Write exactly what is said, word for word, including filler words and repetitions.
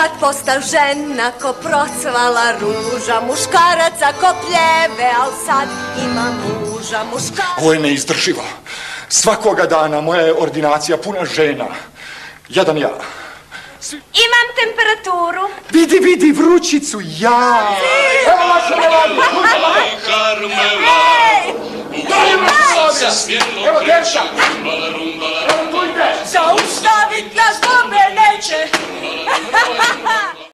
sad posta žena ko procvala ruža, muškaraca ko pljeve, al sad ima muža, muškaraca... Ovo je neizdrživo. Svakoga dana moja je ordinacija puna žena. Jadan ja. Imam temperaturu. Vidi, vidi, vrućicu, ja! Evo vaša nevadi! Evo Derša! Evo tujte! Zaustavit nas bombe neće!